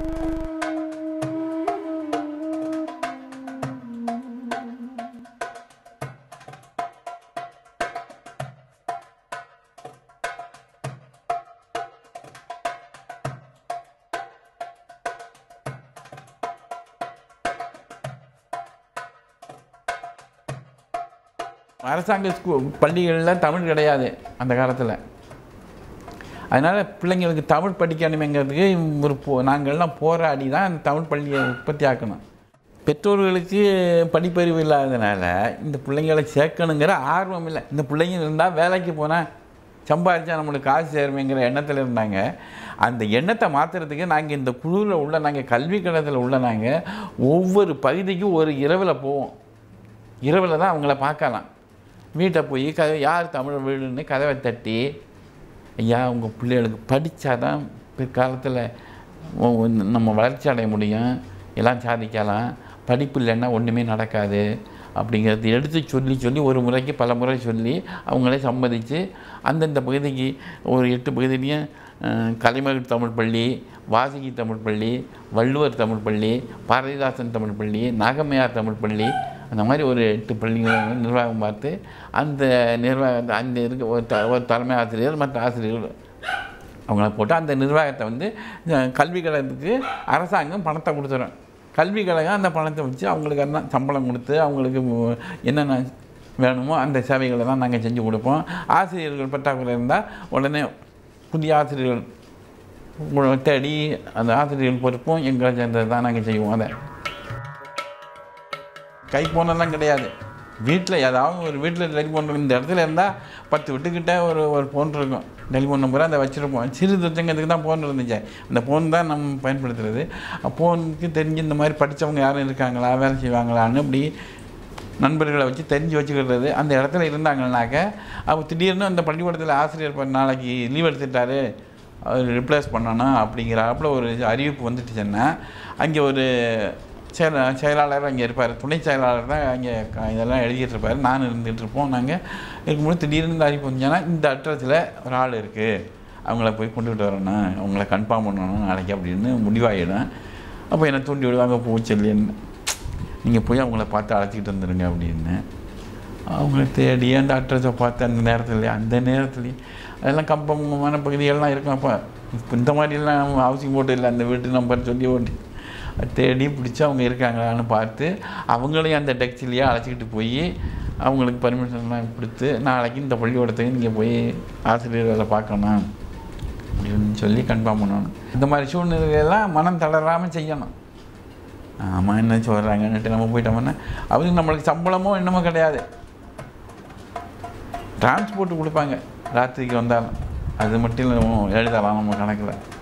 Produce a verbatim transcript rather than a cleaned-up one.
அரசாங்க ஸ்கூல் பள்ளிகளில் தமிழ் கிடையாது அந்த காலத்தில். அதனால் பிள்ளைங்களுக்கு தமிழ் படிக்கணுமேங்கிறதுக்கு ஒரு போ நாங்கள்லாம் போராடி தான் அந்த தமிழ் பள்ளியை உற்பத்தி ஆக்கணும். பெற்றோர்களுக்கு படிப்பறிவு இல்லாததுனால இந்த பிள்ளைங்களை சேர்க்கணுங்கிற ஆர்வம் இல்லை. இந்த பிள்ளைங்க இருந்தால் வேலைக்கு போனால் சம்பாதிச்சா நம்மளுக்கு காசு சேருமேங்கிற எண்ணத்தில் இருந்தாங்க. அந்த எண்ணத்தை மாற்றுறதுக்கு நாங்கள் இந்த குழுவில் உள்ள நாங்கள் கல்வி கழகத்தில் உள்ள நாங்கள் ஒவ்வொரு பகுதிக்கும் ஒரு இரவில் போவோம். இரவில் தான் அவங்கள பார்க்கலாம். வீட்டை போய் கதை யார் தமிழ் வீடுன்னு கதவை தட்டி, ஐயா உங்கள் பிள்ளைகளுக்கு படித்தா தான் பிற்காலத்தில் நம்ம வளர்ச்சி அடைய முடியும், எல்லாம் சாதிக்கலாம், படிப்பு இல்லைன்னா ஒன்றுமே நடக்காது அப்படிங்கிறது எடுத்து சொல்லி சொல்லி ஒரு முறைக்கு பல முறை சொல்லி அவங்களே சம்மதித்து அந்தந்த பகுதிக்கு ஒரு எட்டு பகுதியிலையும் கலைமகள் தமிழ் பள்ளி, வாசுகி தமிழ் பள்ளி, வள்ளுவர் தமிழ் பள்ளி, பாரதிதாசன் தமிழ் பள்ளி, நாகம்மையார் தமிழ் பள்ளி, அந்த மாதிரி ஒரு எட்டு பள்ளிகளை நிர்வாகம் பார்த்து அந்த நிர்வாக அந்த இருக்க ஒரு த ஒரு தலைமை ஆசிரியர் மற்ற ஆசிரியர்கள் அவங்கள போட்டு அந்த நிர்வாகத்தை வந்து கல்வி கழகத்துக்கு அரசாங்கம் பணத்தை கொடுத்துரும். கல்வி கழகம் அந்த பணத்தை வச்சு அவங்களுக்கு எல்லாம் சம்பளம் கொடுத்து அவங்களுக்கு என்னென்ன வேணுமோ அந்த சேவைகளை தான் நாங்கள் செஞ்சு கொடுப்போம். ஆசிரியர்கள் பற்றாக்குறை இருந்தால் உடனே புதிய ஆசிரியர்கள் தேடி அந்த ஆசிரியர்கள் பொறுப்பும் எங்களை சேர்ந்தது தான் நாங்கள் செய்வோம். அதை கை போனெல்லாம் கிடையாது. வீட்டில் ஏதாவது ஒரு வீட்டில் டெலிஃபோன் இந்த இடத்துல இருந்தால் பத்து வீட்டுக்கிட்ட ஒரு ஒரு ஃபோன் இருக்கும். டெலிஃபோன் நம்பரை அதை வச்சுருப்போம். சிறு தொச்சங்கிறதுக்கு தான் ஃபோன் இருந்துச்சு. அந்த ஃபோன் தான் நம்ம பயன்படுத்துகிறது. ஃபோனுக்கு தெரிஞ்சு இந்த மாதிரி படித்தவங்க யாரும் இருக்காங்களா, வேலை செய்வாங்களான்னு இப்படி நண்பர்களை வச்சு தெரிஞ்சு வச்சுக்கிறது. அந்த இடத்துல இருந்தாங்கன்னாக்க அவங்க திடீர்னு அந்த பள்ளிக்கூடத்தில் ஆசிரியர் நாளைக்கு லீவ் எடுத்துட்டார், அவர் ரிப்ளேஸ் பண்ணணும் அப்படிங்கிறாப்புல ஒரு அறிவிப்பு வந்துட்டுச்சுன்னா அங்கே ஒரு செயல செயலாளர் அங்கே இருப்பார். துணை செயலாளர் தான் அங்கே இதெல்லாம் எழுதிட்டு இருப்பார். நான் இருந்துகிட்டு இருப்போம். நாங்கள் இருக்கும்போது திடீர்னு இந்த அறிவிப்பு வந்துச்சுன்னா இந்த அட்ரஸில் ஒரு ஆள் இருக்குது, அவங்கள போய் கொண்டுகிட்டு வரணும், அவங்கள கன்ஃபார்ம் பண்ணணும் நாளைக்கு அப்படின்னு முடிவாகிடும். அப்போ என்னை தூண்டி விடுவாங்க, பூச்செல்லின்னு நீங்கள் போய் அவங்கள பார்த்து அழைச்சிக்கிட்டு வந்துடுங்க அப்படின்னு. அவங்கள தேடி அந்த அட்ரஸை பார்த்து அந்த நேரத்துலேயே அந்த நேரத்துலேயே அதெல்லாம் கம்பமான பகுதிகள்லாம் இருக்கும். அப்போ இப்போ இந்த மாதிரிலாம் ஹவுசிங் போட்டு இல்லை, அந்த வீட்டு நம்பர் சொல்லி ஓட்டி தேடி பிடிச்சி அவங்க இருக்காங்களான்னு பார்த்து அவங்களையும் அந்த டெக்ஸிலேயே அழைச்சிக்கிட்டு போய் அவங்களுக்கு பர்மிஷன்லாம் கொடுத்து நாளைக்கு இந்த பள்ளிக்கூடத்துக்கு நீங்கள் போய் ஆசிரியர்களை பார்க்கணும் அப்படின்னு சொல்லி கன்ஃபார்ம் பண்ணணும். இந்த மாதிரி சூழ்நிலையெல்லாம் மனம் தளராமல் செய்யணும். ஆமாம் என்ன சொல்கிறாங்கன்னுட்டு நம்ம போயிட்டோம்னா அவங்களுக்கு நம்மளுக்கு சம்பளமோ என்னமோ கிடையாது. டிரான்ஸ்போர்ட்டு கொடுப்பாங்க ராத்திரிக்கு வந்தாலும், அது மட்டும் எழுதலாம் நம்ம கணக்கில்.